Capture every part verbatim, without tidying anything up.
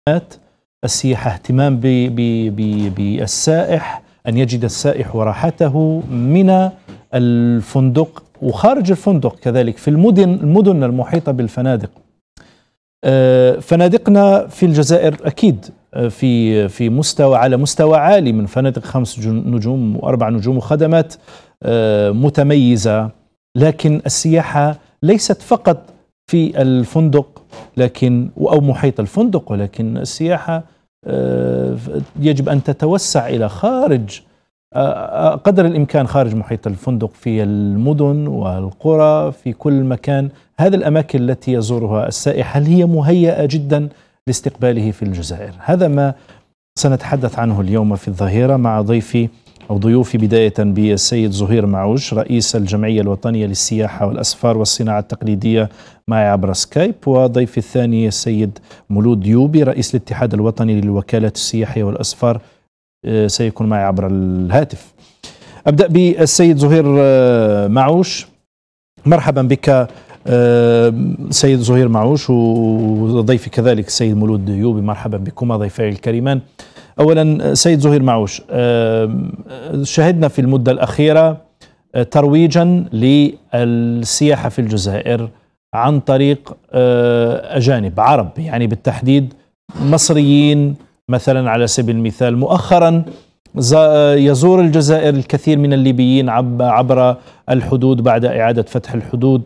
السياحة اهتمام بالسائح، أن يجد السائح راحته من الفندق وخارج الفندق كذلك في المدن المدن المحيطة بالفنادق. فنادقنا في الجزائر أكيد في في مستوى على مستوى عالي، من فنادق خمس نجوم وأربع نجوم وخدمات متميزة، لكن السياحة ليست فقط في الفندق لكن أو محيط الفندق، ولكن السياحة يجب أن تتوسع إلى خارج قدر الإمكان خارج محيط الفندق، في المدن والقرى في كل مكان. هذه الأماكن التي يزورها السائح هل هي مهيئة جدا لاستقباله في الجزائر؟ هذا ما سنتحدث عنه اليوم في الظهيرة مع ضيفي أو ضيوفي، بداية بالسيد زهير معوش رئيس الجمعية الوطنية للسياحة والأسفار والصناعة التقليدية معي عبر سكايب، وضيفي الثاني السيد مولود يوبي رئيس الاتحاد الوطني للوكالات السياحية والأسفار سيكون معي عبر الهاتف. أبدأ بالسيد زهير معوش. مرحبا بك سيد زهير معوش، وضيفي كذلك السيد مولود يوبي. مرحبا بكما ضيفي الكريمان. أولا سيد زهير معوش، شهدنا في المدة الأخيرة ترويجا للسياحة في الجزائر عن طريق أجانب عرب، يعني بالتحديد مصريين مثلا على سبيل المثال. مؤخرا يزور الجزائر الكثير من الليبيين عبر الحدود بعد إعادة فتح الحدود،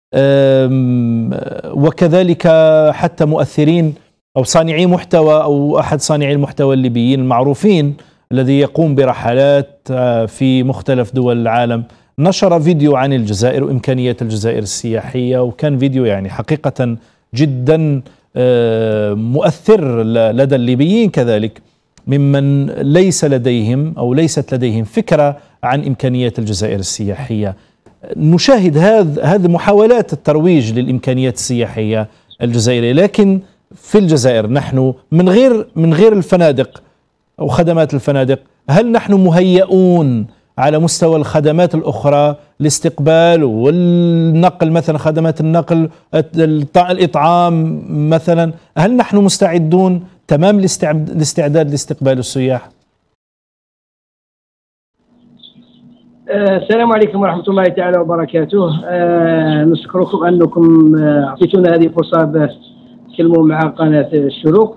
وكذلك حتى مؤثرين أو صانعي محتوى أو أحد صانعي المحتوى الليبيين المعروفين الذي يقوم برحلات في مختلف دول العالم نشر فيديو عن الجزائر وإمكانيات الجزائر السياحية، وكان فيديو يعني حقيقة جدا مؤثر لدى الليبيين كذلك، ممن ليس لديهم أو ليست لديهم فكرة عن إمكانيات الجزائر السياحية. نشاهد هذا هذه محاولات الترويج للإمكانيات السياحية الجزائرية، لكن في الجزائر نحن من غير من غير الفنادق أو خدمات الفنادق، هل نحن مهيئون على مستوى الخدمات الأخرى لاستقبال والنقل، مثلا خدمات النقل، الإطعام مثلا، هل نحن مستعدون تمام الاستعداد لاستقبال السياح؟ السلام عليكم ورحمة الله تعالى وبركاته. أه نشكركم أنكم أعطيتونا هذه الفرصة باش نتكلموا مع قناة الشروق.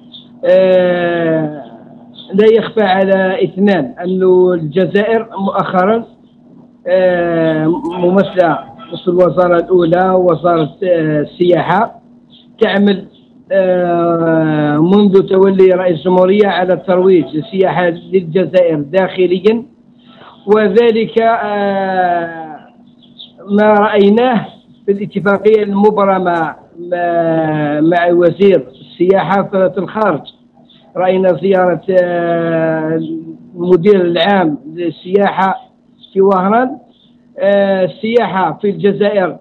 أه لا يخفى على اثنان أنه الجزائر مؤخرا أه ممثلة في الوزارة الأولى وزارة السياحة تعمل أه منذ تولي رئيس الجمهورية على ترويج السياحة للجزائر داخليا، وذلك أه ما رأيناه في الاتفاقية المبرمة مع وزير السياحة في الخارج. رأينا زيارة المدير العام للسياحة في وهران. السياحة في الجزائر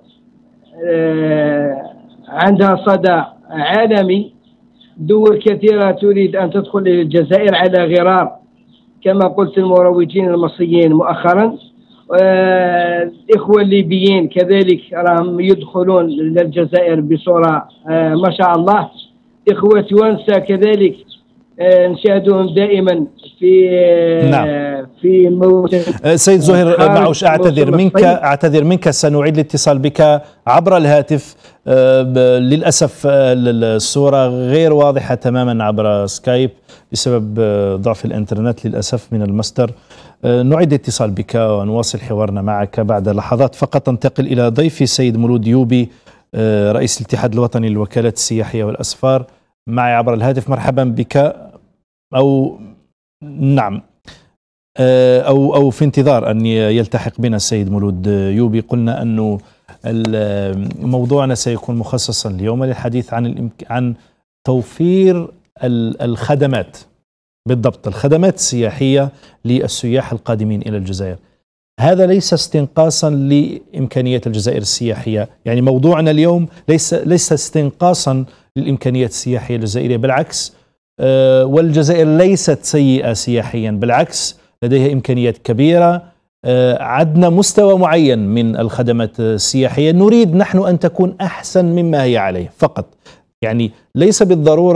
عندها صدى عالمي، دول كثيرة تريد أن تدخل إلى الجزائر على غرار كما قلت المروجين المصريين مؤخرا. الإخوة الليبيين كذلك راهم يدخلون للجزائر بصورة ما شاء الله. إخوة توانسة كذلك نشاهدهم دائما في نعم. في موسم. سيد زهير معوش، اعتذر منك اعتذر منك سنعيد الاتصال بك عبر الهاتف. للاسف الصوره غير واضحه تماما عبر سكايب بسبب ضعف الانترنت للاسف من المصدر. نعيد الاتصال بك ونواصل حوارنا معك بعد لحظات. فقط انتقل الى ضيفي السيد مولود يوبي رئيس الاتحاد الوطني للوكالات السياحيه والاسفار معي عبر الهاتف. مرحبا بك. أو نعم أو أو في انتظار أن يلتحق بنا السيد مولود يوبي. قلنا أنه موضوعنا سيكون مخصصا اليوم للحديث عن عن توفير الخدمات، بالضبط الخدمات السياحية للسياح القادمين إلى الجزائر. هذا ليس استنقاصا لإمكانيات الجزائر السياحية، يعني موضوعنا اليوم ليس ليس استنقاصا للإمكانيات السياحية الجزائرية، بالعكس. والجزائر ليست سيئة سياحيا، بالعكس لديها إمكانيات كبيرة. عدنا مستوى معين من الخدمات السياحية، نريد نحن أن تكون أحسن مما هي عليه فقط. يعني ليس بالضرورة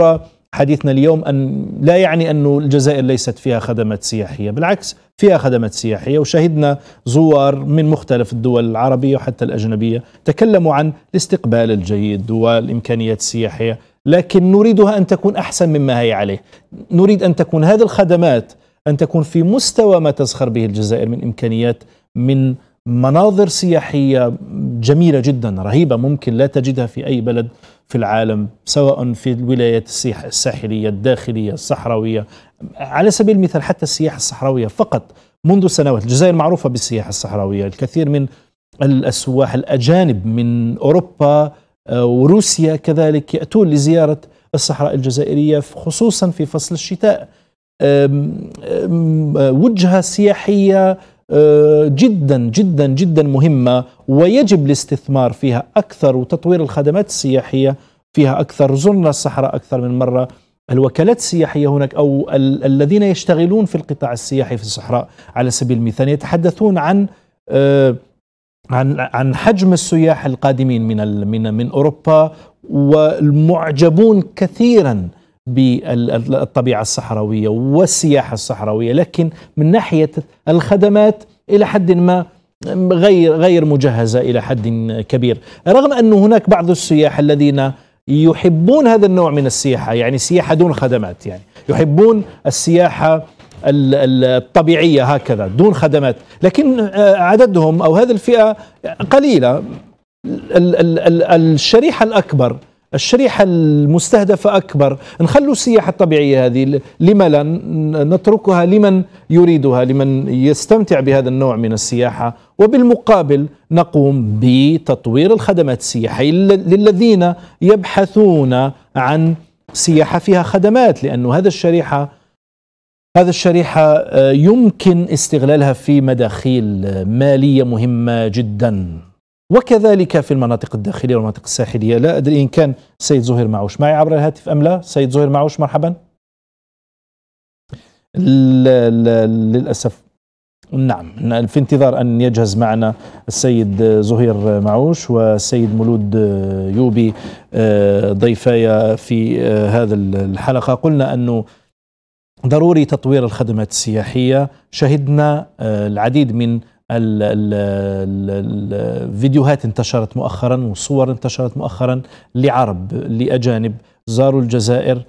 حديثنا اليوم أن لا يعني أن الجزائر ليست فيها خدمات سياحية، بالعكس فيها خدمات سياحية، وشهدنا زوار من مختلف الدول العربية وحتى الأجنبية تكلموا عن الاستقبال الجيد والإمكانيات السياحية، لكن نريدها أن تكون أحسن مما هي عليه. نريد أن تكون هذه الخدمات أن تكون في مستوى ما تزخر به الجزائر من إمكانيات، من مناظر سياحية جميلة جدا رهيبة ممكن لا تجدها في أي بلد في العالم، سواء في الولايات الساحلية الداخلية الصحراوية. على سبيل المثال حتى السياحة الصحراوية فقط منذ سنوات، الجزائر معروفة بالسياحة الصحراوية، الكثير من السواح الأجانب من أوروبا وروسيا كذلك يأتون لزيارة الصحراء الجزائرية خصوصا في فصل الشتاء. وجهة سياحية جدا جدا جدا مهمة، ويجب الاستثمار فيها أكثر وتطوير الخدمات السياحية فيها أكثر. زرنا الصحراء أكثر من مرة. الوكالات السياحية هناك أو ال الذين يشتغلون في القطاع السياحي في الصحراء على سبيل المثال يتحدثون عن عن عن حجم السياح القادمين من من من أوروبا، والمعجبون كثيرا بالطبيعة الصحراوية والسياحة الصحراوية، لكن من ناحية الخدمات إلى حد ما غير غير مجهزة إلى حد كبير، رغم أن هناك بعض السياح الذين يحبون هذا النوع من السياحة، يعني سياحة دون خدمات، يعني يحبون السياحة الطبيعية هكذا دون خدمات، لكن عددهم أو هذه الفئة قليلة. الشريحة الأكبر، الشريحة المستهدفة أكبر، نخلوا السياحة الطبيعية هذه لما لا نتركها لمن يريدها، لمن يستمتع بهذا النوع من السياحة، وبالمقابل نقوم بتطوير الخدمات السياحية للذين يبحثون عن سياحة فيها خدمات، لأنه هذا الشريحة هذا الشريحة يمكن استغلالها في مداخيل مالية مهمة جدا، وكذلك في المناطق الداخلية والمناطق الساحلية. لا أدري إن كان سيد زهير معوش معي عبر الهاتف أم لا. سيد زهير معوش مرحبا. للأسف نعم في انتظار أن يجهز معنا السيد زهير معوش والسيد مولود يوبي ضيفايا في هذا الحلقة. قلنا أنه ضروري تطوير الخدمات السياحية. شهدنا العديد من الفيديوهات انتشرت مؤخرا وصور انتشرت مؤخرا لعرب لأجانب زاروا الجزائر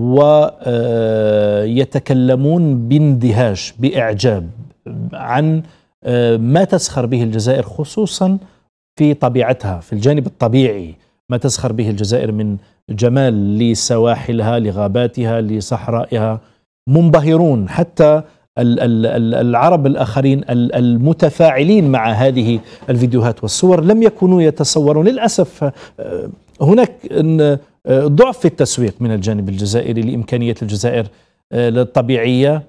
ويتكلمون باندهاش بإعجاب عن ما تزخر به الجزائر، خصوصا في طبيعتها في الجانب الطبيعي، ما تزخر به الجزائر من جمال لسواحلها لغاباتها لصحرائها. منبهرون حتى العرب الآخرين المتفاعلين مع هذه الفيديوهات والصور لم يكونوا يتصورون. للأسف هناك ضعف في التسويق من الجانب الجزائري لإمكانية الجزائر الطبيعية،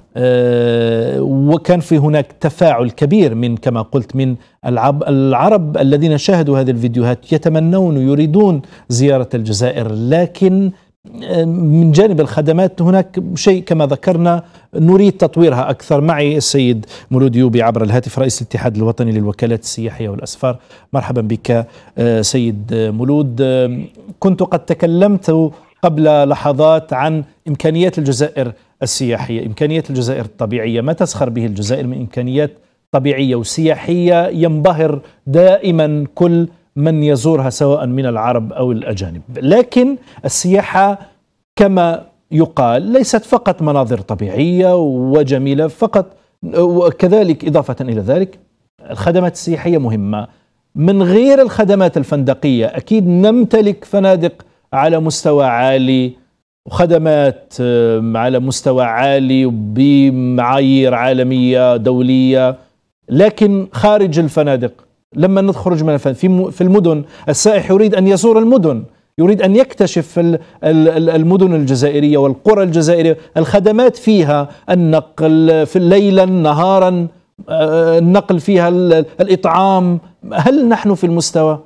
وكان في هناك تفاعل كبير من كما قلت من العرب الذين شاهدوا هذه الفيديوهات يتمنون يريدون زيارة الجزائر، لكن من جانب الخدمات هناك شيء كما ذكرنا نريد تطويرها أكثر. معي السيد مولود يوبي عبر الهاتف رئيس الاتحاد الوطني للوكالات السياحية والأسفار. مرحبا بك سيد مولود. كنت قد تكلمت قبل لحظات عن إمكانيات الجزائر السياحية، إمكانيات الجزائر الطبيعية، ما تزخر به الجزائر من إمكانيات طبيعية وسياحية ينبهر دائما كل من يزورها سواء من العرب أو الأجانب. لكن السياحة كما يقال ليست فقط مناظر طبيعية وجميلة فقط، وكذلك إضافة إلى ذلك الخدمات السياحية مهمة. من غير الخدمات الفندقية أكيد نمتلك فنادق على مستوى عالي وخدمات على مستوى عالي بمعايير عالمية دولية، لكن خارج الفنادق لما نخرج من الفنادق في المدن، السائح يريد أن يزور المدن، يريد أن يكتشف المدن الجزائرية والقرى الجزائرية، الخدمات فيها النقل في ليلا نهارا، النقل فيها الإطعام. هل نحن في المستوى؟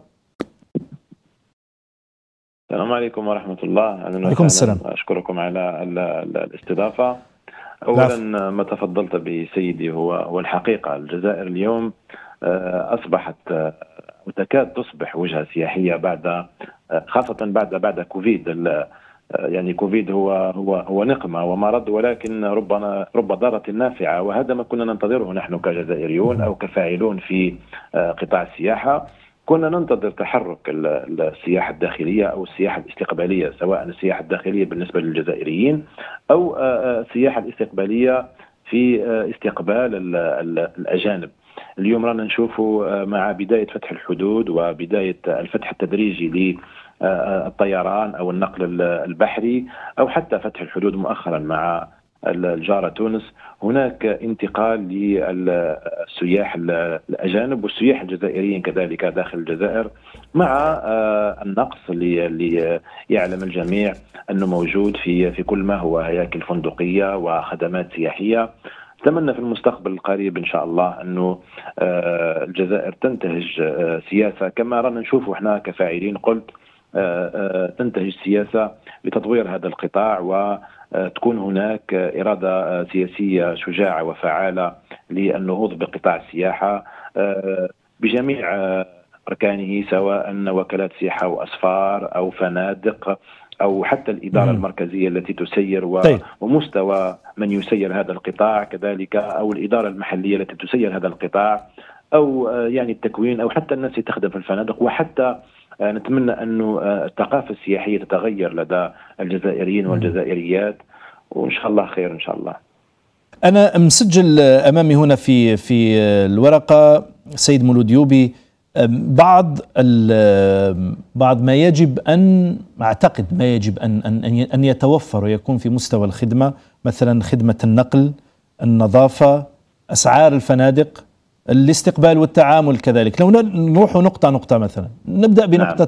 السلام عليكم ورحمة الله. عليكم السلام. أشكركم على الاستضافة. أولا ما تفضلت بسيدي هو هو الحقيقة الجزائر اليوم أصبحت وتكاد تصبح وجهة سياحية بعد خاصة بعد بعد كوفيد يعني كوفيد هو هو هو نقمة ومرض، ولكن ربما رب ضارة نافعة، وهذا ما كنا ننتظره نحن كجزائريون أو كفاعلون في قطاع السياحة. كنا ننتظر تحرك السياحة الداخلية أو السياحة الاستقبالية، سواء السياحة الداخلية بالنسبة للجزائريين أو السياحة الاستقبالية في استقبال الأجانب. اليوم رانا نشوف مع بداية فتح الحدود وبداية الفتح التدريجي للطيران أو النقل البحري أو حتى فتح الحدود مؤخرا مع الجارة تونس، هناك انتقال للسياح الأجانب والسياح الجزائريين كذلك داخل الجزائر، مع النقص اللي يعلم الجميع أنه موجود في في كل ما هو هياكل فندقية وخدمات سياحية. أتمنى في المستقبل القريب إن شاء الله أنه الجزائر تنتهج سياسة كما رانا نشوفه احنا كفاعلين، قلت تنتهج سياسة لتطوير هذا القطاع وتكون هناك إرادة سياسية شجاعة وفعالة للنهوض بقطاع السياحة بجميع أركانه، سواء وكالات سياحة وأسفار أو فنادق أو حتى الإدارة مم. المركزية التي تسير و... طيب. ومستوى من يسير هذا القطاع كذلك، أو الإدارة المحلية التي تسير هذا القطاع، أو يعني التكوين، أو حتى الناس اللي تخدم في الفنادق، وحتى نتمنى أن الثقافة السياحية تتغير لدى الجزائريين والجزائريات، وإن شاء الله خير إن شاء الله. أنا مسجل أمامي هنا في في الورقة سيد مولود يوبي بعض بعض ما يجب أن أعتقد ما يجب أن أن أن يتوفر ويكون في مستوى الخدمة، مثلا خدمة النقل، النظافة، أسعار الفنادق، الاستقبال والتعامل كذلك. لو نروح نقطة نقطة، مثلا نبدأ بنقطة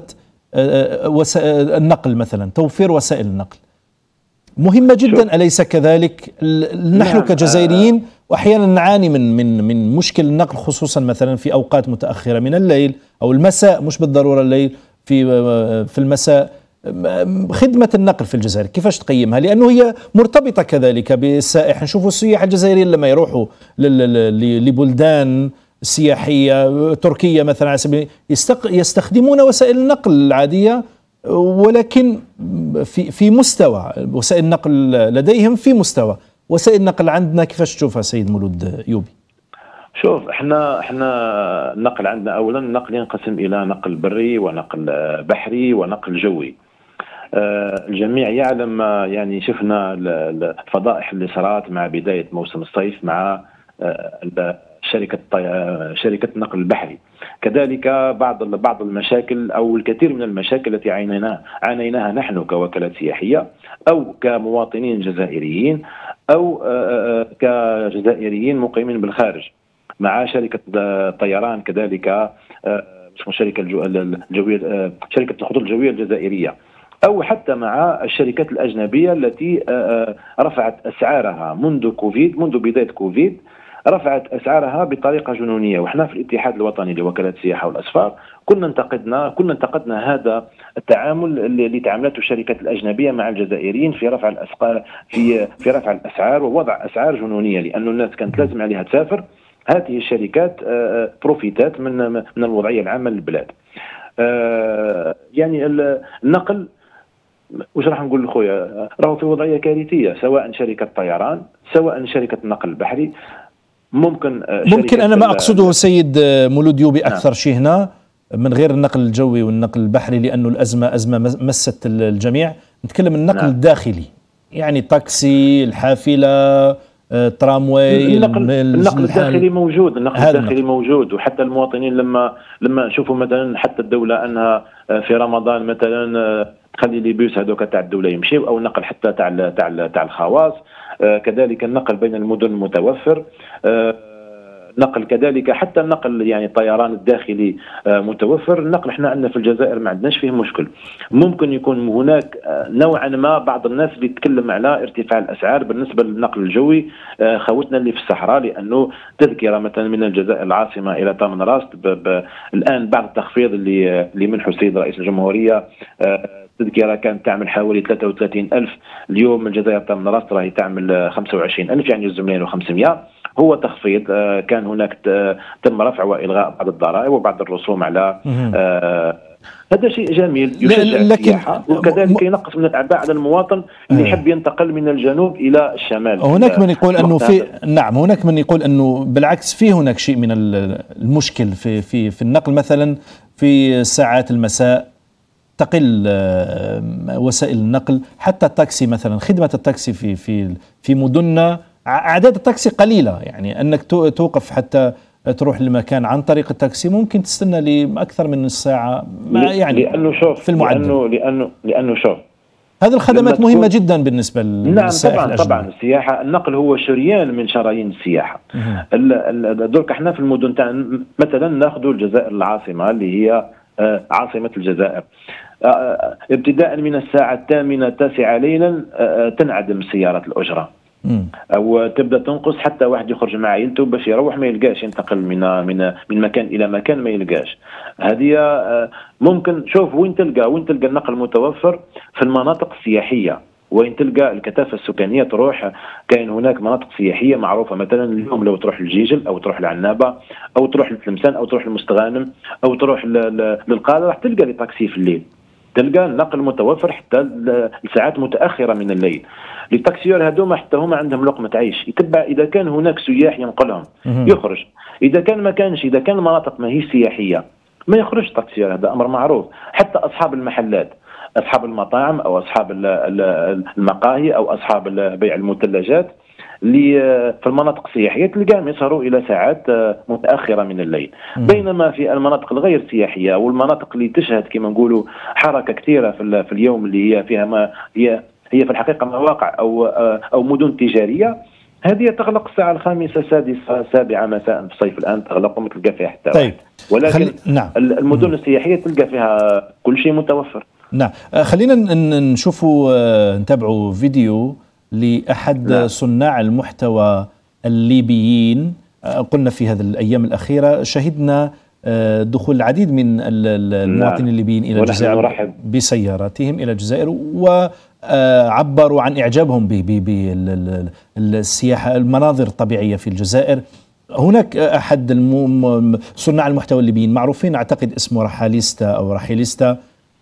النقل، مثلا توفير وسائل النقل مهمة جدا، أليس كذلك؟ نحن كجزائريين وأحيانا نعاني من من من مشكل النقل، خصوصا مثلا في أوقات متأخرة من الليل أو المساء، مش بالضرورة الليل، في في المساء. خدمة النقل في الجزائر كيفاش تقيمها؟ لأنه هي مرتبطة كذلك بالسائح. نشوفوا السياح الجزائريين لما يروحوا لبلدان سياحية تركيا مثلا على سبيل يستخدمون وسائل النقل العادية، ولكن في في مستوى وسائل النقل لديهم في مستوى وسائل النقل عندنا. كيفاش تشوفها سيد مولود يوبي؟ شوف، احنا احنا النقل عندنا اولا النقل ينقسم الى نقل بري ونقل بحري ونقل جوي. الجميع يعلم، يعني شفنا الفضائح اللي صارت مع بدايه موسم الصيف مع شركه شركه النقل البحري، كذلك بعض بعض المشاكل او الكثير من المشاكل التي عانيناها عانيناها نحن كوكالات سياحيه او كمواطنين جزائريين او كجزائريين مقيمين بالخارج، مع شركه الطيران كذلك، شركه الجويه شركه الخطوط الجويه الجزائريه، او حتى مع الشركات الاجنبيه التي رفعت اسعارها منذ كوفيد منذ بدايه كوفيد رفعت اسعارها بطريقه جنونيه. وإحنا في الاتحاد الوطني لوكالات السياحه والاسفار كنا انتقدنا كنا انتقدنا هذا التعامل اللي تعاملته الشركات الاجنبيه مع الجزائريين في رفع الاسعار في في رفع الاسعار ووضع اسعار جنونيه، لانه الناس كانت لازم عليها تسافر. هذه الشركات بروفيتات من من الوضعيه العامه للبلاد. يعني النقل، وش راح نقول لخويا، راهو في وضعيه كارثيه، سواء شركه طيران سواء شركه النقل البحري. ممكن ممكن انا ما اقصده سيد مولود يوبي اكثر نعم. شيء هنا من غير النقل الجوي والنقل البحري، لانه الازمه ازمه مست الجميع. نتكلم النقل نعم. الداخلي، يعني التاكسي، الحافله، الترامواي. النقل, النقل الداخلي موجود النقل الداخلي النقل. موجود، وحتى المواطنين لما لما نشوفوا مثلا حتى الدوله انها في رمضان مثلا تخلي لي بيوس هذوك تاع الدوله يمشيوا، او النقل حتى تاع تاع تاع الخواص، كذلك النقل بين المدن متوفر، نقل كذلك حتى النقل يعني الطيران الداخلي متوفر. النقل احنا عندنا في الجزائر ما عندناش فيه مشكل. ممكن يكون هناك نوعا ما بعض الناس اللي يتكلم على ارتفاع الاسعار بالنسبه للنقل الجوي، خوتنا اللي في الصحراء، لانه تذكره مثلا من الجزائر العاصمه الى تامن راست الان بعد التخفيض اللي اللي منحه السيد رئيس الجمهوريه، تذكره كانت تعمل حوالي ثلاثة وثلاثين ألف، اليوم الجزائر تامن راست راهي تعمل خمسة وعشرين ألف، يعني جزء مليون وخمسمائة. هو تخفيض، كان هناك تم رفع والغاء بعض الضرائب وبعض الرسوم على هذا شيء جميل يشجع السياحة، وكذلك ينقص من الأعباء على المواطن اللي يحب ينتقل من الجنوب إلى الشمال. هناك من يقول أنه في نعم هناك من يقول أنه بالعكس في هناك شيء من المشكل في في في النقل، مثلا في ساعات المساء تقل وسائل النقل، حتى التاكسي مثلا، خدمة التاكسي في في في مدننا أعداد التاكسي قليلة، يعني أنك توقف حتى تروح لمكان عن طريق التاكسي ممكن تستنى لأكثر من نص ساعة، يعني لأنه شوف في المعدل. لأنه لأنه لأنه شوف هذه الخدمات مهمة جدا بالنسبة للسائح. نعم طبعا طبعا السياحة، النقل هو شريان من شرايين السياحة. درك احنا في المدن تاعنا مثلا ناخذ الجزائر العاصمة اللي هي عاصمة الجزائر، ابتداء من الساعة الثامنة التاسعة ليلا تنعدم سيارات الأجرة او تبدا تنقص، حتى واحد يخرج مع عائلته باش يروح ما يلقاش، ينتقل من من من مكان الى مكان ما يلقاش. هذه ممكن شوف وين تلقى وين تلقى النقل متوفر في المناطق السياحيه، وين تلقى الكثافه السكانيه تروح. كاين هناك مناطق سياحيه معروفه، مثلا اليوم لو تروح للجيجل او تروح لعنابه او تروح لتلمسان او تروح للمستغانم او تروح للقاده، راح تلقى لي تاكسي في الليل، تلقى النقل متوفر حتى لساعات متاخره من الليل. التاكسيور هذوما حتى هما عندهم لقمه عيش، يتبع اذا كان هناك سياح ينقلهم يخرج، اذا كان ما كانش، اذا كان المناطق ما هي سياحيه ما يخرجش التاكسيور، هذا امر معروف. حتى اصحاب المحلات، اصحاب المطاعم او اصحاب المقاهي او اصحاب بيع المثلجات اللي في المناطق السياحيه تلقاهم يسهروا الى ساعات متاخره من الليل. بينما في المناطق الغير سياحيه والمناطق اللي تشهد كما نقولوا حركه كثيره في اليوم، اللي هي فيها ما هي هي في الحقيقه مواقع او او مدن تجاريه، هذه تغلق الساعه الخامسه السادسه السابعه مساء في الصيف، الان تغلق وما تلقى فيها حتى طيب. ولكن خل... نعم. المدن السياحيه تلقى فيها كل شيء متوفر. نعم، خلينا نشوفوا نتابعوا فيديو لأحد نعم. صناع المحتوى الليبيين. قلنا في هذه الأيام الأخيرة شهدنا دخول العديد من المواطنين الليبيين إلى الجزائر بسياراتهم إلى الجزائر، وعبروا عن إعجابهم بالسياحة، المناظر الطبيعية في الجزائر. هناك أحد صناع المحتوى الليبيين معروفين، أعتقد اسمه رحاليستا أو رحيليستا.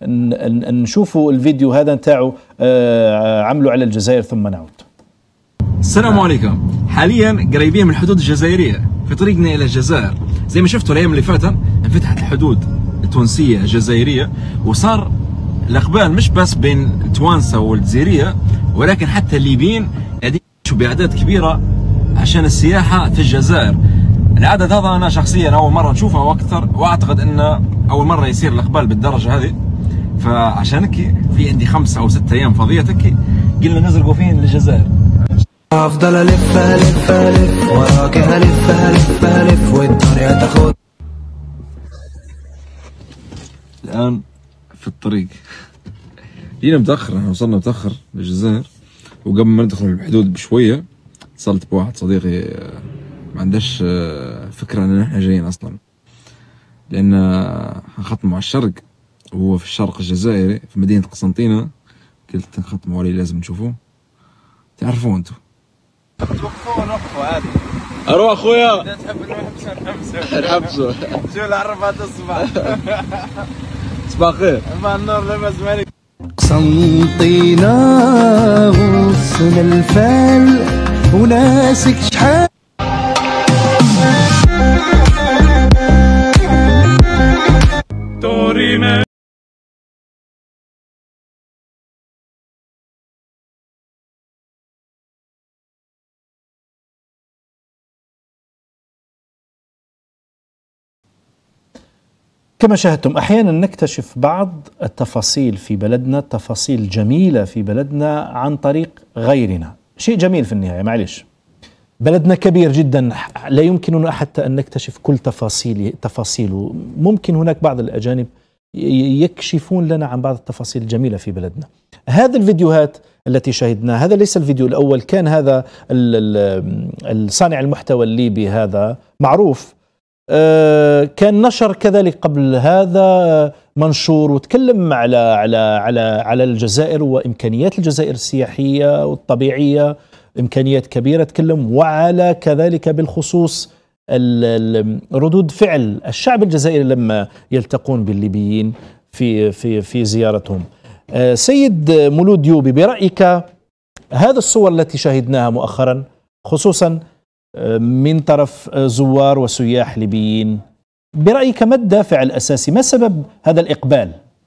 نشوفوا الفيديو هذا نتاعو عملوا على الجزائر ثم نعود. السلام عليكم. حاليا قريبين من الحدود الجزائرية في طريقنا إلى الجزائر. زي ما شفتوا الأيام اللي فاتت انفتحت الحدود التونسية الجزائرية، وصار الإقبال مش بس بين التوانسة والجزائرية، ولكن حتى الليبيين قاعدين يعيشوا بأعداد كبيرة عشان السياحة في الجزائر. العدد هذا أنا شخصيا أول مرة نشوفه وأكثر، وأعتقد أنه أول مرة يصير الإقبال بالدرجة هذه. فعشان هيك في عندي خمسة أو ستة أيام فاضية هيك قلنا نزرقوا فين للجزائر. أفضل ألف ألف ألف وراك ألف ألف ألف والدنيا تاخد. الآن في الطريق جينا متأخر، احنا وصلنا متأخر للجزائر، وقبل ما ندخل الحدود بشوية اتصلت بواحد صديقي ما عندهش فكرة ان احنا جايين اصلا، لان هنختموا على الشرق وهو في الشرق الجزائري في مدينة قسنطينة. قلت نختموا عليه لازم نشوفوه، تعرفوه انتو. توقفوا ونوقفوا عادي. اروح اخويا. اذا تحب نحبسوا نحبسوا. نحبسوا. شو العرفات الصباح. صباح الخير. مع النور لبس مالك. قسنطينة غصن الفال وناسك شحال. تورينا. كما شاهدتم أحيانا نكتشف بعض التفاصيل في بلدنا، تفاصيل جميلة في بلدنا عن طريق غيرنا، شيء جميل في النهاية. معلش بلدنا كبير جدا، لا يمكننا حتى أن نكتشف كل تفاصيل تفاصيله. ممكن هناك بعض الأجانب يكشفون لنا عن بعض التفاصيل الجميلة في بلدنا. هذه الفيديوهات التي شاهدناها، هذا ليس الفيديو الأول، كان هذا الصانع المحتوى الليبي هذا معروف، كان نشر كذلك قبل هذا منشور وتكلم على على على على الجزائر وإمكانيات الجزائر السياحية والطبيعية، إمكانيات كبيرة تكلم، وعلى كذلك بالخصوص ردود فعل الشعب الجزائري لما يلتقون بالليبيين. في في في زيارتهم. سيد مولود يوبي، برأيك هذا الصور التي شاهدناها مؤخرا خصوصا من طرف زوار وسياح ليبيين، برأيك ما الدافع الأساسي؟ ما سبب هذا الإقبال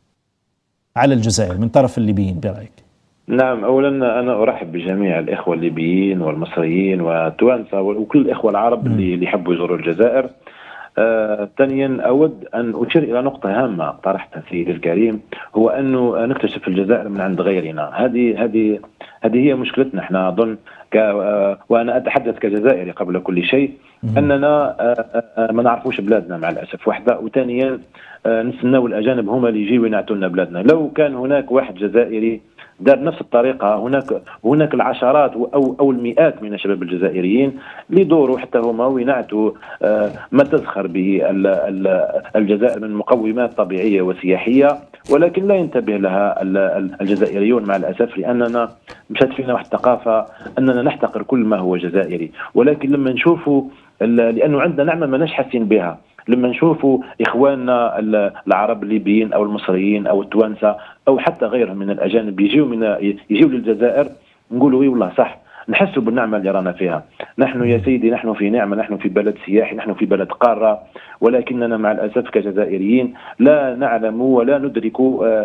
على الجزائر من طرف الليبيين برأيك؟ نعم، أولا أنا أرحب بجميع الإخوة الليبيين والمصريين والتوانسة وكل الإخوة العرب اللي يحبوا يزوروا الجزائر. آه، ثانيا أود أن أشير إلى نقطة هامة طرحتها سيدي الكريم، هو أنه نكتشف الجزائر من عند غيرنا. هذه هذه هذه هي مشكلتنا احنا أظن، آه وأنا أتحدث كجزائري قبل كل شيء، أننا آه آه ما نعرفوش بلادنا مع الأسف وحده، وثانيا آه نستناو الأجانب هما اللي يجيو ينعتوا لنا بلادنا. لو كان هناك واحد جزائري دار نفس الطريقة، هناك هناك العشرات أو أو المئات من الشباب الجزائريين اللي يدوروا حتى هما وينعتوا آه ما تزخر به الجزائر من مقومات طبيعية وسياحية، ولكن لا ينتبه لها الجزائريون مع الأسف، لأننا مشات فينا واحد الثقافة أننا نحتقر كل ما هو جزائري. ولكن لما نشوفوا، لأنه عندنا نعمة ما حاسين بها، لما نشوفوا إخواننا العرب الليبيين أو المصريين أو التوانسة أو حتى غيرهم من الأجانب يجيوا من يجيوا للجزائر، نقولوا وي والله صح، نحسوا بالنعمة اللي رانا فيها. نحن يا سيدي نحن في نعمة، نحن في بلد سياحي، نحن في بلد قارة، ولكننا مع الأسف كجزائريين لا نعلم ولا ندرك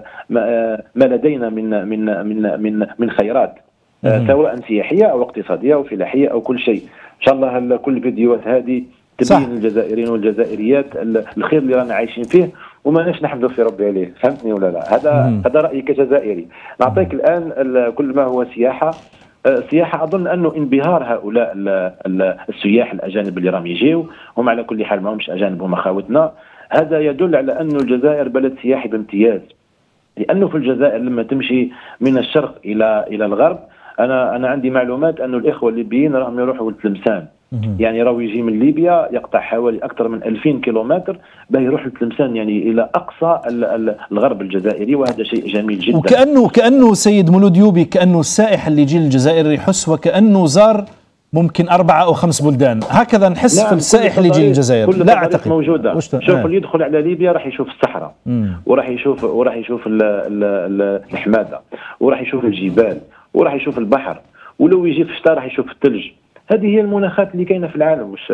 ما لدينا من من من من من خيرات، سواء سياحية أو اقتصادية أو فلاحية أو كل شيء. إن شاء الله كل الفيديوهات هذه تبين الجزائريين والجزائريات الخير اللي رانا عايشين فيه وما نحمد في ربي عليه. فهمتني ولا لا؟ هذا هذا رأيي كجزائري. نعطيك الآن كل ما هو سياحة. السياحة أظن أنه انبهار هؤلاء السياح الأجانب اللي راهم يجيو، هم على كل حال ما همش أجانب، هم خاوتنا. هذا يدل على أنه الجزائر بلد سياحي بامتياز، لأنه في الجزائر لما تمشي من الشرق إلى إلى الغرب، أنا أنا عندي معلومات أنه الإخوة الليبيين راهم يروحوا لتلمسان، يعني راهو يجي من ليبيا يقطع حوالي أكثر من ألفين كيلومتر باه يروح لتلمسان، يعني إلى أقصى الغرب الجزائري، وهذا شيء جميل جدا. وكأنه كأنه سيد مولود يوبي، كأنه السائح اللي يجي للجزائر يحس وكأنه زار ممكن أربعة أو خمس بلدان، هكذا نحس نعم في السائح اللي يجي للجزائر. لا أعتقد موجودة. شوف آه. اللي يدخل على ليبيا راح يشوف الصحراء، وراح يشوف وراح يشوف الحمادة، وراح يشوف الجبال، وراح يشوف البحر، ولو يجي في الشتاء راح يشوف الثلج. هذه هي المناخات اللي كاينه في العالم. مش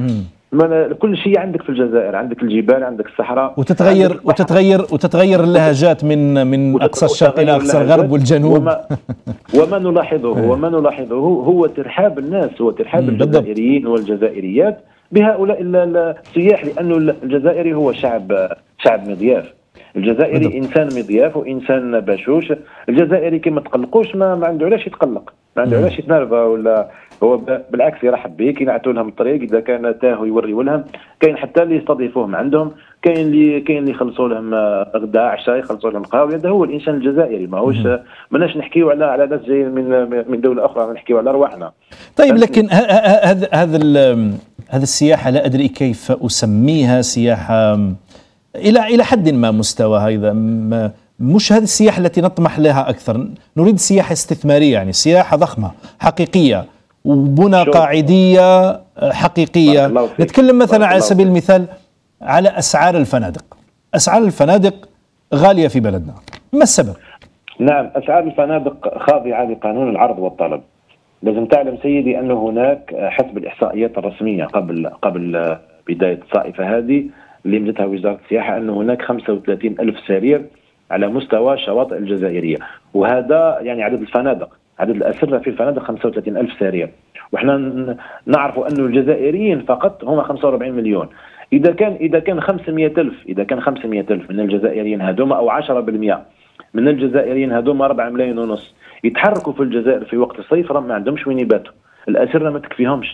كل شيء عندك في الجزائر، عندك الجبال، عندك الصحراء، وتتغير وتتغير وتتغير اللهجات من من اقصى الشرق الى اقصى الغرب والجنوب. وما, وما نلاحظه وما نلاحظه هو ترحاب الناس، هو ترحاب الجزائريين والجزائريات بهؤلاء السياح، لانه الجزائري هو شعب شعب مضياف. الجزائري بالضبط. انسان مضياف وانسان بشوش. الجزائري كما تقلقوش ما, ما عنده علاش يتقلق، ما عنده علاش يتنرفى، ولا هو بالعكس يرحب بك، ينعتوا لهم الطريق اذا كان تاهوا يوريوا لهم. كاين حتى اللي يستضيفوهم عندهم، كاين اللي كاين اللي يخلصوا لهم غداء عشاء، يخلصوا لهم قهوه. هذا هو الانسان الجزائري، ماهوش ماناش نحكيو على على ناس جايين من من دوله اخرى، نحكيو على ارواحنا. طيب لكن هذا هذا هذا السياحه لا ادري كيف اسميها، سياحه الى الى حد ما مستوى هذا، مش هذه السياحه التي نطمح لها اكثر. نريد سياحه استثماريه، يعني سياحه ضخمه حقيقيه وبنى قاعديه حقيقيه. نتكلم مثلا على سبيل المثال على اسعار الفنادق. اسعار الفنادق غاليه في بلدنا، ما السبب؟ نعم، اسعار الفنادق خاضعه لقانون العرض والطلب. لازم تعلم سيدي أن هناك حسب الإحصائيات الرسمية قبل قبل بداية الصائفة هذه اللي مدتها وزارة السياحة، أن هناك خمسة وثلاثين ألف سرير على مستوى الشواطئ الجزائرية، وهذا يعني عدد الفنادق، عدد الأسرة في الفنادق خمسة وثلاثين ألف سرير، وإحنا نعرف أن الجزائريين فقط هم خمسة وأربعين مليون. إذا كان إذا كان خمسمائة ألف إذا كان خمسمائة ألف من الجزائريين هذوما أو عشرة بالمئة من الجزائريين هذوما أربعة ملايين ونص يتحركوا في الجزائر في وقت الصيف، راه ما عندهمش وين يباتوا، الأسرة ما تكفيهمش.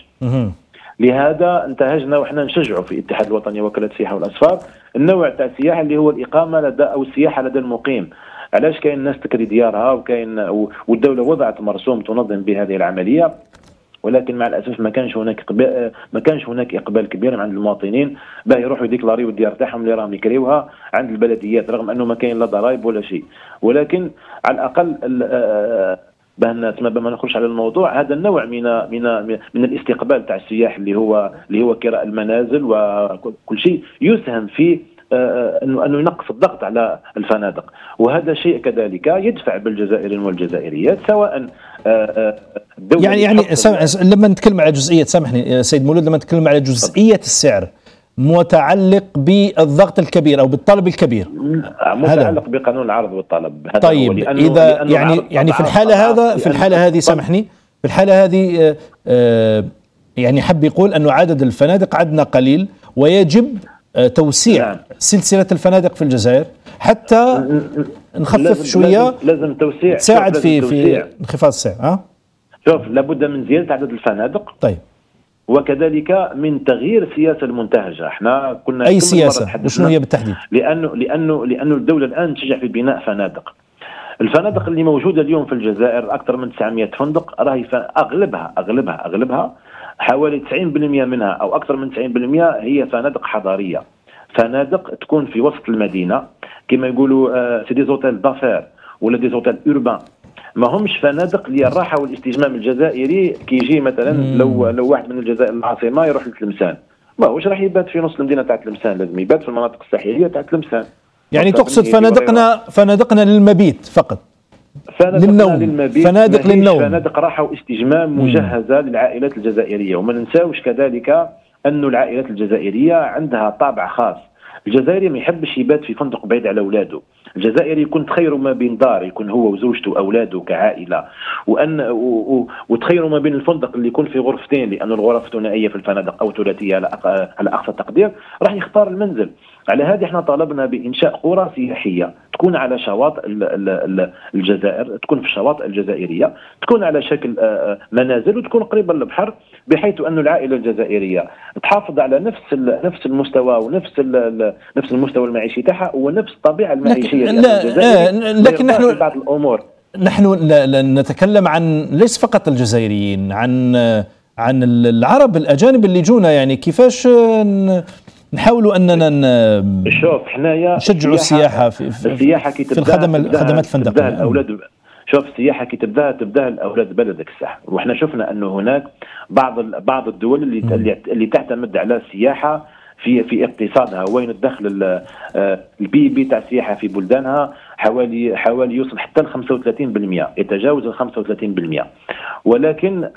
لهذا انتهجنا وإحنا نشجعوا في الاتحاد الوطني وكالة السياحة والأسفار النوع تاع السياحة اللي هو الإقامة لدى أو السياحة لدى المقيم. علاش؟ كاين الناس تكري ديارها، وكاين والدولة وضعت مرسوم تنظم بهذه العملية، ولكن مع الاسف ما كانش هناك ما كانش هناك اقبال كبير عند المواطنين باه يروحوا يديكلاريو الديار تاعهم اللي راهم يكريوها عند البلديات، رغم انه ما كاين لا ضرائب ولا شيء. ولكن على الاقل باه ما نخرجش على الموضوع، هذا النوع من من من الاستقبال تاع السياح اللي هو اللي هو كراء المنازل وكل شيء يسهم في انه انه ينقص الضغط على الفنادق، وهذا شيء كذلك يدفع بالجزائريين والجزائريات سواء الدولة يعني يعني لما نتكلم على جزئيه، سامحني سيد مولود، لما نتكلم على جزئيه السعر متعلق بالضغط الكبير او بالطلب الكبير، متعلق بقانون العرض والطلب. هذا طيب هو لأنه اذا لأنه يعني يعني في الحاله هذا في الحاله هذه سامحني في الحاله هذه آه يعني حب يقول انه عدد الفنادق عندنا قليل ويجب آه توسيع نعم. سلسله الفنادق في الجزائر حتى نخفف لازم شويه، لازم, لازم توسيع تساعد في في انخفاض السعر. ها شوف، لابد من زياده عدد الفنادق، طيب، وكذلك من تغيير السياسه المنتهجه. احنا كنا اي سياسه وشنو هي بالتحديد؟ لانه لانه لانه الدوله الان تشجع في بناء فنادق. الفنادق اللي موجوده اليوم في الجزائر اكثر من تسعمائة فندق، راهي اغلبها اغلبها اغلبها حوالي تسعين بالمئة منها او اكثر من تسعين بالمئة هي فنادق حضاريه، فنادق تكون في وسط المدينه كما يقولوا سي دي زوتيل دافير ولا دي زوتيل اوربان، ما همش فنادق للراحه والاستجمام الجزائري كي يجي مثلا مم. لو لو واحد من الجزائر العاصمه يروح لتلمسان، ما هوش راح يبات في نص المدينه تاع تلمسان، لازم يبات في المناطق الساحليه تاع تلمسان. يعني تقصد فنادقنا فنادقنا للمبيت فقط، للنوم، للمبيت، فنادق للنوم، فنادق راحه واستجمام مجهزه مم. للعائلات الجزائريه. وما ننساوش كذلك أن العائلات الجزائرية عندها طابع خاص. الجزائري ما يحبش يبات في فندق بعيد على اولاده، الجزائري يكون تخيروا ما بين دار يكون هو وزوجته واولاده كعائله، وان وتخيروا ما بين الفندق اللي يكون في غرفتين، لان الغرف ثنائيه في الفنادق او ثلاثيه على على اقصى تقدير، راح يختار المنزل. على هذه احنا طالبنا بانشاء قرى سياحيه تكون على شواطئ الجزائر، تكون في الشواطئ الجزائريه، تكون على شكل منازل وتكون قريبه للبحر، بحيث أن العائله الجزائريه تحافظ على نفس نفس المستوى ونفس نفس المستوى المعيشي تاعها ونفس الطبيعه المعيشيه. لكن, لا لكن نحن بعض الامور نحن لا نتكلم عن ليس فقط الجزائريين، عن عن العرب الاجانب اللي جونا، يعني كيفاش نحاولوا اننا شوف حنايا نشجعوا السياحه في, في السياحه كي في الخدمات الخدمات الفندقيه. الاولاد شوف السياحه كي تبدا تبدا الاولاد بلدك الصح، وحنا شفنا انه هناك بعض بعض الدول اللي م. اللي تعتمد على السياحه في في اقتصادها، وين الدخل البي بي تاع السياحه في بلدانها حوالي حوالي يوصل حتى ل خمسة وثلاثين بالمئة، يتجاوز ال خمسة وثلاثين بالمئة. ولكن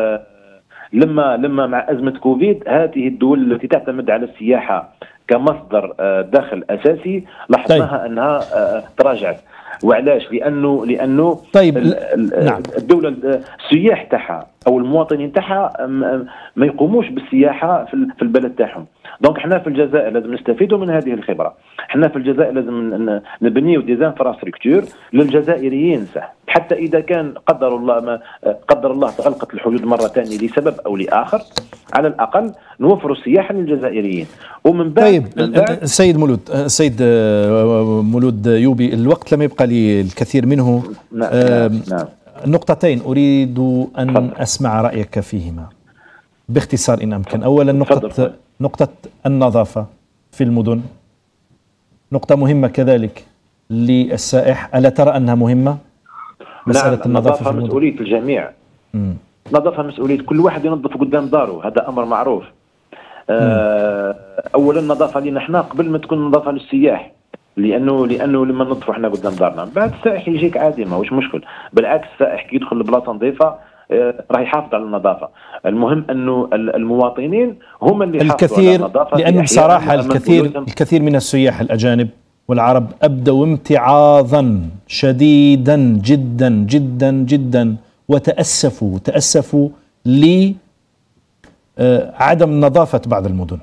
لما لما مع ازمه كوفيد هذه الدول التي تعتمد على السياحه كمصدر دخل اساسي لاحظناها طيب. انها تراجعت. وعلاش؟ لانه لانه طيب نعم. الدوله السياح تاعها او المواطنين تاعها ما يقوموش بالسياحه في البلد تاعهم. دونك احنا في الجزائر لازم نستفيدوا من هذه الخبره، احنا في الجزائر لازم نبنيو دي انفراستركتور للجزائريين صح، حتى اذا كان قدر الله ما قدر الله تغلقت الحدود مره ثانيه لسبب او لاخر، على الاقل نوفروا السياحه للجزائريين. ومن بعد طيب السيد مولود السيد مولود يوبي، الوقت لم يبقى لي الكثير منه. نعم آه نعم. نقطتين اريد ان فضل. اسمع رايك فيهما باختصار ان امكن. اولا نقطه فضل. نقطه النظافه في المدن، نقطه مهمه كذلك للسائح، الا ترى انها مهمه مساله نعم. النظافه في المدن؟ مسؤوليه الجميع. امم النظافه مسؤوليه كل واحد ينظف قدام داره، هذا امر معروف. آه اولا النظافه لنا احنا قبل ما تكون النظافه للسياح، لانه لانه لما ننظفوا احنا قدام دارنا بعد السائح يجيك عادي ماهوش مشكل، بالعكس السائح كي يدخل لبلاصه نظيفه آه راح يحافظ على النظافه. المهم انه المواطنين هم اللي يحافظوا على النظافه، لانه بصراحه الكثير الكثير من السياح الاجانب والعرب ابدوا امتعاضا شديدا جدا جدا جدا، وتاسفوا تاسفوا ل عدم نظافه بعض المدن.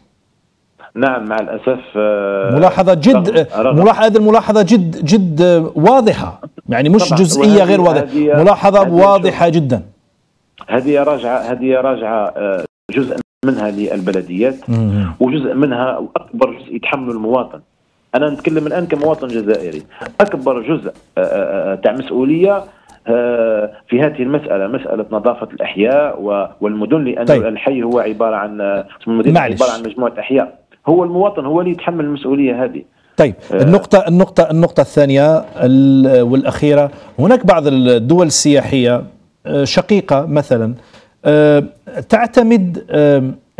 نعم مع الاسف. ملاحظه جد ملاحظه هذه الملاحظه جد جد واضحه، يعني مش جزئيه غير واضحه، ملاحظه واضحه جدا. هذه راجعه هذه راجعه جزء منها للبلديات وجزء منها واكبر جزء يتحمله المواطن. انا نتكلم الان كمواطن جزائري، اكبر جزء تاع مسؤوليه في هذه المسألة مسألة نظافة الأحياء والمدن، لأن طيب. الحي هو عبارة عن المدينة عبارة عن مجموعة أحياء، هو المواطن هو اللي يتحمل المسؤولية هذه. طيب آه النقطة النقطة النقطة الثانية والأخيرة، هناك بعض الدول السياحية شقيقة مثلا تعتمد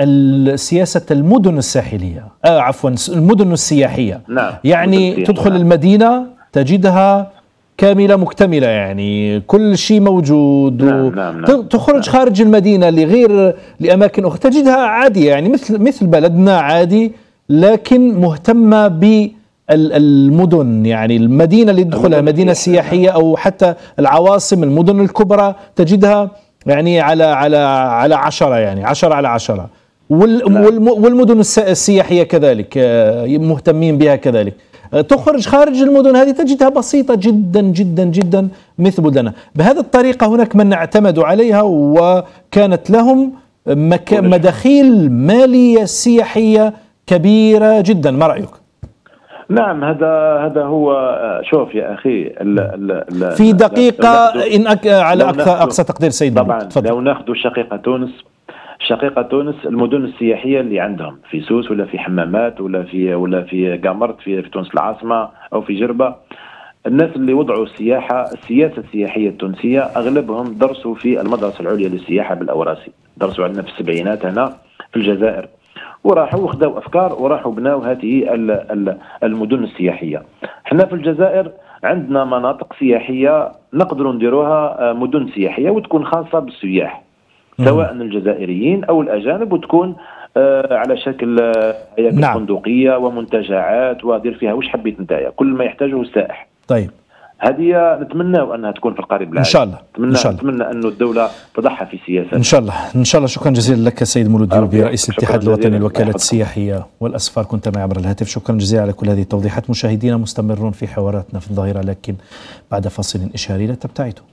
سياسة المدن الساحلية آه عفوا المدن السياحية. نعم. يعني تدخل المدينة تجدها كاملة مكتملة، يعني كل شيء موجود. نعم نعم نعم. تخرج نعم. خارج المدينة لغير لأماكن أخرى تجدها عادية، يعني مثل مثل بلدنا عادي، لكن مهتمة بالمدن. يعني المدينة اللي تدخلها مدينة سياحية أو حتى العواصم المدن الكبرى تجدها يعني على على على عشرة، يعني عشرة على عشرة. والمدن السياحية كذلك مهتمين بها كذلك. تخرج خارج المدن هذه تجدها بسيطة جدا جدا جدا مثل بلدنا. بهذه الطريقة هناك من اعتمدوا عليها وكانت لهم مداخيل مالية سياحية كبيرة جدا. ما رأيك؟ نعم، هذا هذا هو. شوف يا أخي ال ال في دقيقة إن أك على أقصى أقصى تقدير سيد طبعا تفضل. لو ناخذ شقيقة تونس، شقيقة تونس المدن السياحية اللي عندهم في سوس ولا في حمامات ولا في ولا في قامرت في, في تونس العاصمة أو في جربة، الناس اللي وضعوا السياحة السياسة السياحية التونسية أغلبهم درسوا في المدرسة العليا للسياحة بالأوراسي، درسوا عندنا في السبعينات هنا في الجزائر، وراحوا وخذوا أفكار وراحوا بناو هذه المدن السياحية. احنا في الجزائر عندنا مناطق سياحية نقدروا نديروها مدن سياحية وتكون خاصة بالسياح سواء الجزائريين أو الأجانب، وتكون آه على شكل هياكل نعم. فندقية ومنتجعات ودير فيها وش حبيت نتايا كل ما يحتاجه السائح. طيب هذه نتمنى أنها تكون في القريب العاجل إن شاء الله. نتمنى إن شاء الله. نتمنى أنه الدولة تضحى في سياسة إن شاء الله. إن شاء الله. شكرا جزيلا لك سيد مولود ديوبي رئيس الاتحاد الوطني للوكالات السياحية والأسفار، كنت معي عبر الهاتف. شكرا جزيلا على كل هذه التوضيحات. مشاهدينا مستمرون في حواراتنا في الظاهرة، لكن بعد فاصل إشاري لا تبتعدوا.